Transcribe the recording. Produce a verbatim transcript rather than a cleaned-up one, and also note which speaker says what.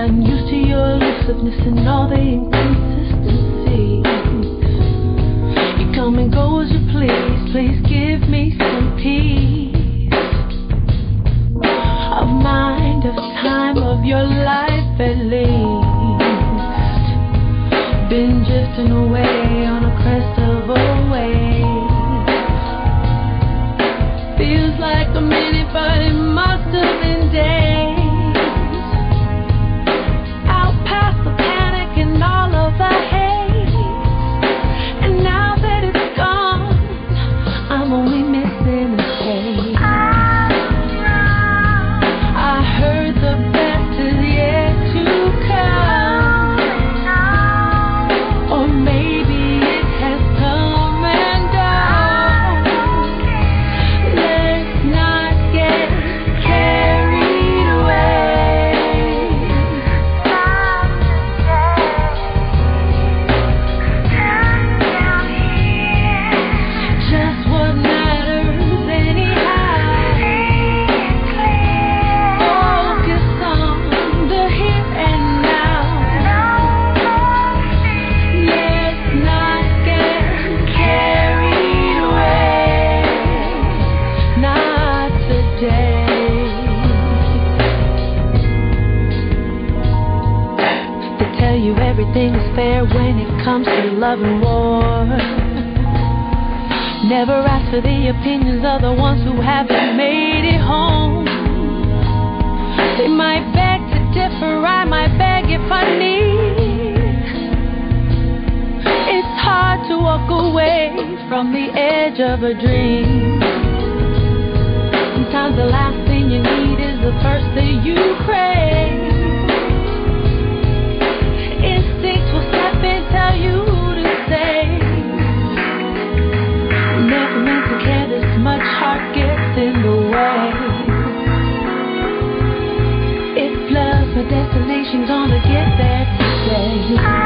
Speaker 1: gotten used to your elusiveness and all the inconsistencies. You come and go as you please. Please give me some peace of mind, of time, of your life at least. Been drifting away on a crest of a wave. Feels like a minute, but it must have been days. Out past the panic and all of the hate. And now that it's gone, I'm only missing a taste. I heard the best is yet to come. Or maybe it has come and gone. Let's not get carried away. Just what matters anyhow. Focus on the here and now. Let's not get carried away. Not today. They tell you everything is fair when it comes to love and war. Never ask for the opinions of the ones who haven't made it home. They might beg to differ, I might beg if I need. It's hard to walk away from the edge of a dream. Sometimes the last thing you need is the first thing you crave. Instincts will step in, tell you who to save. Never meant to care this much, heart gets in the way. If love's my destination, gonna get there today.